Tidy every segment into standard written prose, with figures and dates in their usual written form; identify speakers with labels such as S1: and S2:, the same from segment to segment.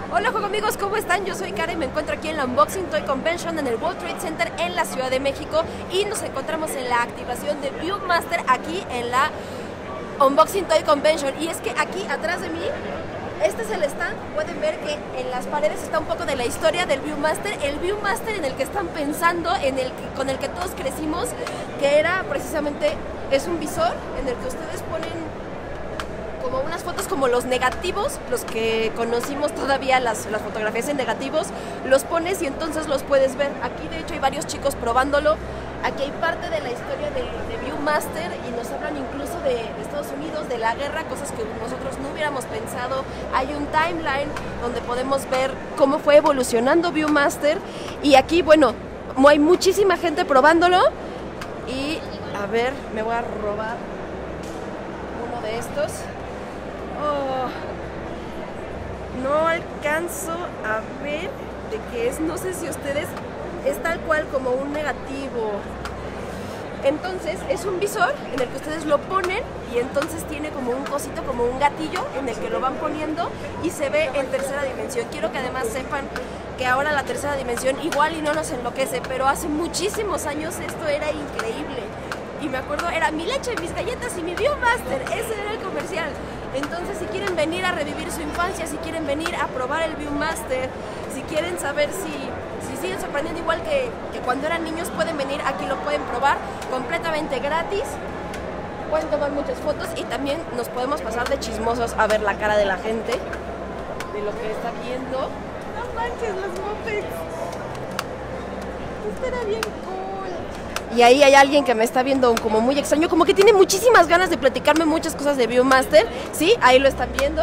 S1: Hola juego amigos, ¿cómo están? Yo soy Kara y me encuentro aquí en la Unboxing Toy Convention en el World Trade Center en la Ciudad de México y nos encontramos en la activación de Viewmaster aquí en la Unboxing Toy Convention. Y es que aquí atrás de mí, este es el stand, pueden ver que en las paredes está un poco de la historia del Viewmaster, el Viewmaster en el que están pensando, con el que todos crecimos, que era precisamente, es un visor en el que ustedes ponen como unas fotos como los negativos, los que conocimos todavía las fotografías en negativos, los pones y entonces los puedes ver. Aquí de hecho hay varios chicos probándolo, aquí hay parte de la historia de Viewmaster y nos hablan incluso de Estados Unidos, de la guerra, cosas que nosotros no hubiéramos pensado. Hay un timeline donde podemos ver cómo fue evolucionando Viewmaster y aquí, bueno, hay muchísima gente probándolo y a ver, me voy a robar uno de estos. Oh, no alcanzo a ver de qué es, no sé si ustedes, es tal cual como un negativo. Entonces es un visor en el que ustedes lo ponen y entonces tiene como un cosito, como un gatillo en el que lo van poniendo y se ve en tercera dimensión. Quiero que además sepan que ahora la tercera dimensión igual y no nos enloquece, pero hace muchísimos años esto era increíble. Y me acuerdo, era mi leche, mis galletas y mi Viewmaster, ese era el comercial. Entonces si quieren venir a revivir su infancia, si quieren venir a probar el Viewmaster, si quieren saber si siguen sorprendiendo igual que cuando eran niños, pueden venir, aquí lo pueden probar completamente gratis. Pueden tomar muchas fotos y también nos podemos pasar de chismosos a ver la cara de la gente, de lo que está viendo. No manches, los mopeds. Esto era bien cool. Y ahí hay alguien que me está viendo como muy extraño, como que tiene muchísimas ganas de platicarme muchas cosas de Viewmaster. Sí, ahí lo están viendo.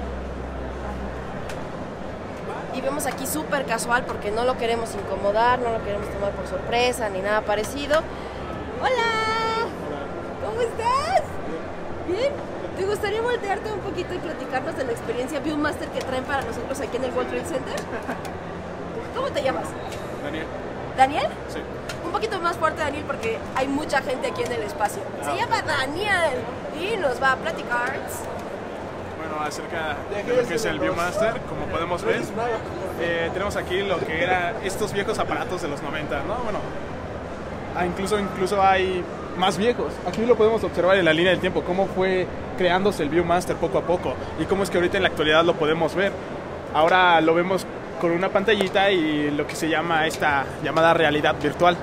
S1: Y vemos aquí súper casual porque no lo queremos incomodar, no lo queremos tomar por sorpresa ni nada parecido. ¡Hola! ¿Cómo estás? ¿Bien? ¿Te gustaría voltearte un poquito y platicarnos de la experiencia Viewmaster que traen para nosotros aquí en el World Trade Center? ¿Cómo te llamas?
S2: Daniel.
S1: ¿Daniel?
S2: Sí.
S1: Un poquito más fuerte, Daniel, porque hay mucha gente aquí en el espacio. Se llama Daniel y nos va a platicar.
S2: Bueno, acerca de lo que es el Viewmaster, como podemos ver, tenemos aquí lo que eran estos viejos aparatos de los 90, ¿no? Bueno, incluso hay más viejos. Aquí lo podemos observar en la línea del tiempo, cómo fue creándose el Viewmaster poco a poco y cómo es que ahorita en la actualidad lo podemos ver. Ahora lo vemos con una pantallita y lo que se llama esta llamada realidad virtual.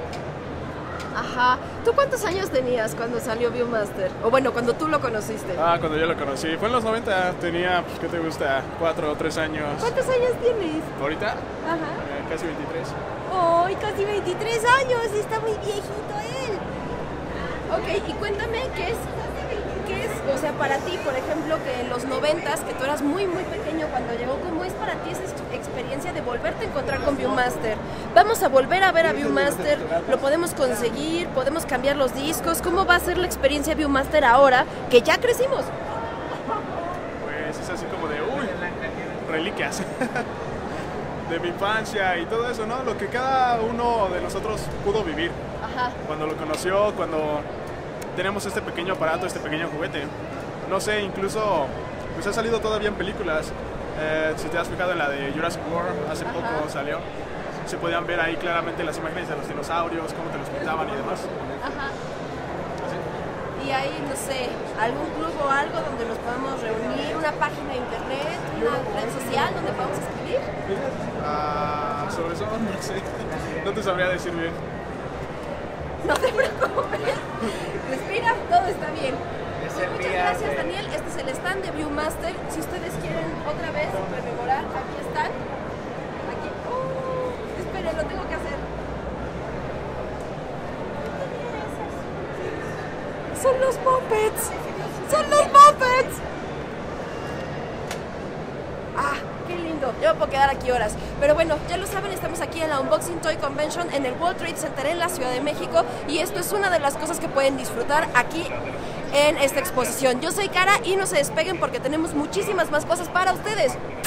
S1: Ajá. ¿Tú cuántos años tenías cuando salió Viewmaster? O bueno, cuando tú lo conociste.
S2: Cuando yo lo conocí. Fue en los 90, tenía, pues, ¿qué te gusta? 4 o 3 años.
S1: ¿Cuántos años tienes?
S2: ¿Ahorita?
S1: Ajá.
S2: Casi 23.
S1: ¡Ay, casi 23 años! Está muy viejito él. Ok, y cuéntame, ¿qué es, o sea, para ti, por ejemplo, que en los 90s, que tú eras muy, muy pequeño cuando llegó, ¿cómo es para ti esa experiencia de volverte a encontrar con Viewmaster? Vamos a volver a ver a Viewmaster, lo podemos conseguir, podemos cambiar los discos. ¿Cómo va a ser la experiencia Viewmaster ahora que ya crecimos?
S2: Pues es así como de, reliquias de mi infancia y todo eso, ¿no? Lo que cada uno de nosotros pudo vivir.
S1: Ajá.
S2: Cuando lo conoció, cuando tenemos este pequeño aparato, este pequeño juguete. No sé, incluso pues ha salido todavía en películas. Si te has fijado en la de Jurassic World, hace poco salió. Se podían ver ahí claramente las imágenes de los dinosaurios, cómo te los pintaban y demás.
S1: Ajá. Y hay, no sé, algún club o algo donde nos podamos reunir, una página de internet, una red social donde podamos escribir.
S2: Sobre eso no sé, no te sabría decir bien.
S1: No te preocupes, respira, todo está bien. Muchas gracias, Daniel. Este es el stand de Viewmaster. Si ustedes quieren otra vez rememorar, aquí están. Aquí. Esperen, lo tengo que hacer. Son los mopeds. Son los mopeds. Qué lindo. Yo me puedo quedar aquí horas. Pero bueno, ya lo saben, estamos aquí en la Unboxing Toy Convention en el World Trade Center en la Ciudad de México y esto es una de las cosas que pueden disfrutar aquí en esta exposición. Yo soy Kara y no se despeguen porque tenemos muchísimas más cosas para ustedes.